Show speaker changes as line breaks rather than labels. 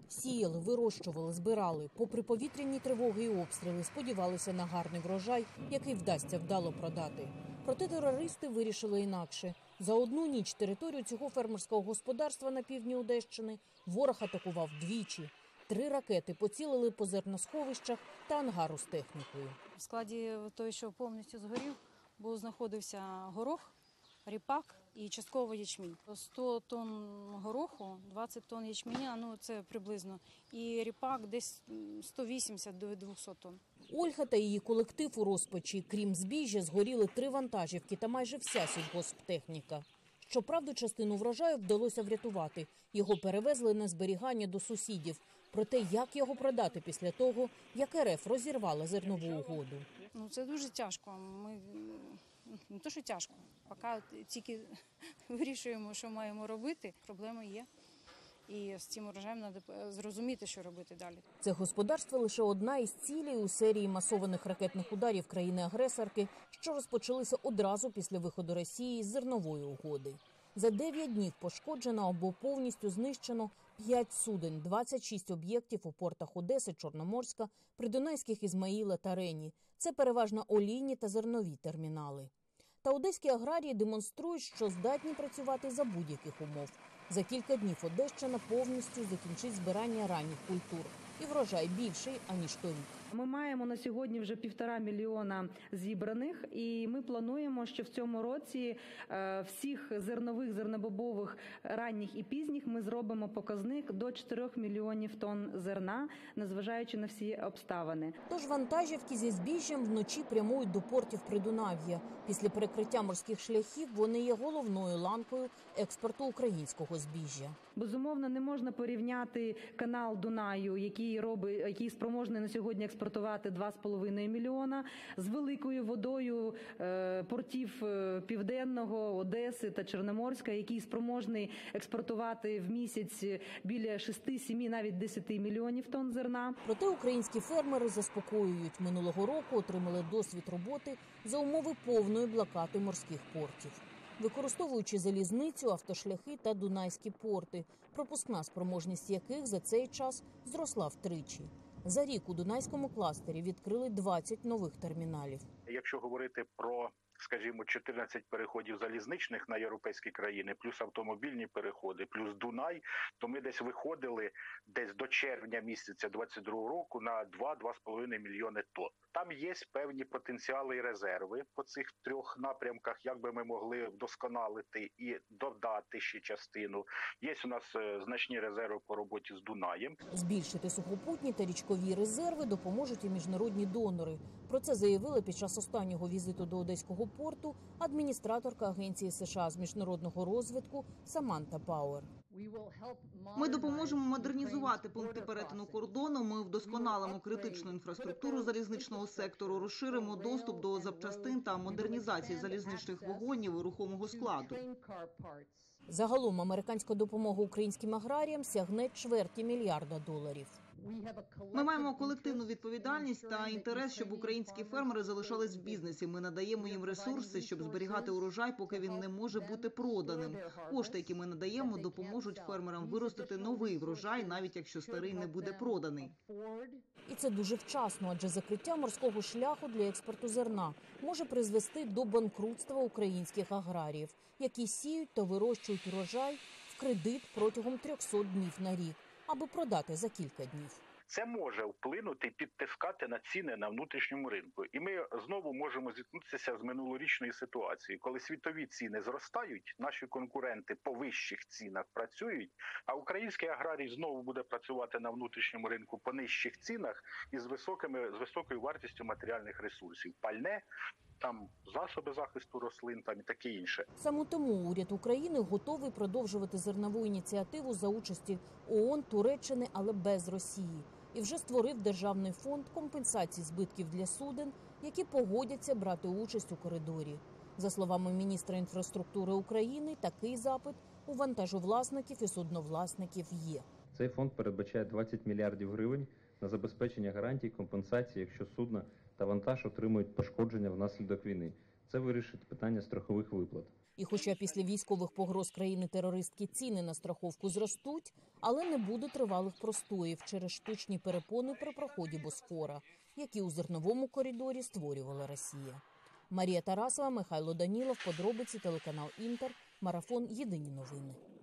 Сіяли, вирощували, збирали. Попри повітряні тривоги і обстріли, сподівалися на гарний врожай, який вдасться вдало продати. Проте терористи вирішили інакше. За одну ніч територію цього фермерського господарства на півдні Одещини ворог атакував двічі. 3 ракети поцілили по зерносховищах та ангару з технікою.
В складі той, що повністю згорів, знаходився горох, ріпак і частково ячмінь. 100 тонн гороху, 20 тонн ячменя, це приблизно, і ріпак десь 180 до 200 тонн.
Ольга та її колектив у розпачі. Крім збіжжя, згоріли 3 вантажівки та майже вся сільгосптехніка. Щоправда, частину врожаю вдалося врятувати. Його перевезли на зберігання до сусідів. Проте, як його продати після того, як РФ розірвала зернову угоду?
Це дуже тяжко. Ми не те, що тяжко, поки тільки вирішуємо, що маємо робити, проблеми є. І з цим урожаєм треба зрозуміти, що робити далі.
Це господарство лише одна із цілей у серії масованих ракетних ударів країни-агресорки, що розпочалися одразу після виходу Росії з зернової угоди. За 9 днів пошкоджено або повністю знищено 5 суден, 26 об'єктів у портах Одеси, Чорноморська, Придунайських Ізмаїла та Рені. Це переважно олійні та зернові термінали. Та одеські аграрії демонструють, що здатні працювати за будь-яких умов. За кілька днів Одещина повністю закінчить збирання ранніх культур. І врожай більший, аніж торік.
Ми маємо на сьогодні вже 1,5 мільйона зібраних, і ми плануємо, що в цьому році всіх зернових, зернобобових, ранніх і пізніх ми зробимо показник до 4 мільйонів тонн зерна, незважаючи на всі обставини.
Тож вантажівки зі збіжжям вночі прямують до портів Придунав'я. Після перекриття морських шляхів вони є головною ланкою експорту українського збіжжя.
Безумовно, не можна порівняти канал Дунаю, який спроможний на сьогодні експортувати 2,5 мільйона, з великою водою портів Південного, Одеси та Чорноморська, який спроможний експортувати в місяць біля 6, 7, навіть 10 мільйонів тонн зерна.
Проте українські фермери заспокоюють. Минулого року отримали досвід роботи за умови повної блокади морських портів. Використовуючи залізницю, автошляхи та дунайські порти, пропускна спроможність яких за цей час зросла втричі. За рік у Дунайському кластері відкрили 20 нових терміналів.
Якщо говорити про, скажімо, 14 переходів залізничних на європейські країни, плюс автомобільні переходи, плюс Дунай, то ми десь виходили до червня місяця 2022 року на 2-2,5 мільйони тонн. Там є певні потенціали і резерви по цих 3 напрямках, як би ми могли вдосконалити і додати ще частину. Є у нас значні резерви по роботі з Дунаєм.
Збільшити сухопутні та річкові резерви допоможуть і міжнародні донори. Про це заявила під час останнього візиту до Одеського порту адміністраторка Агенції США з міжнародного розвитку Саманта Пауер.
Ми допоможемо модернізувати пункти перетину кордону, ми вдосконалимо критичну інфраструктуру залізничного сектору, розширимо доступ до запчастин та модернізації залізничних вагонів і рухомого складу.
Загалом американська допомога українським аграріям сягне $250 мільярда.
Ми маємо колективну відповідальність та інтерес, щоб українські фермери залишались в бізнесі. Ми надаємо їм ресурси, щоб зберігати урожай, поки він не може бути проданим. Кошти, які ми надаємо, допоможуть фермерам виростити новий врожай, навіть якщо старий не буде проданий.
І це дуже вчасно, адже закриття морського шляху для експорту зерна може призвести до банкрутства українських аграріїв, які сіють та вирощують урожай в кредит протягом 300 днів на рік, аби продати за кілька днів.
Це може вплинути, підтискати на ціни на внутрішньому ринку. І ми знову можемо зіткнутися з минулорічної ситуації, коли світові ціни зростають, наші конкуренти по вищих цінах працюють, а український аграрій знову буде працювати на внутрішньому ринку по нижчих цінах і з високою вартістю матеріальних ресурсів. Пальне, там засоби захисту рослин, там і таке інше.
Саме тому уряд України готовий продовжувати зернову ініціативу за участі ООН, Туреччини, але без Росії. І вже створив Державний фонд компенсації збитків для суден, які погодяться брати участь у коридорі. За словами міністра інфраструктури України, такий запит у вантажовласників і судновласників є.
Цей фонд передбачає 20 мільярдів гривень на забезпечення гарантій компенсації, якщо судна та вантаж отримують пошкодження внаслідок війни. Це вирішить питання страхових виплат.
І хоча після військових погроз країни-терористки ціни на страховку зростуть, але не буде тривалих простоїв через штучні перепони при проході Босфора, які у зерновому коридорі створювала Росія. Марія Тарасова, Михайло Данілов, подробиці, телеканал Інтер, марафон «Єдині новини».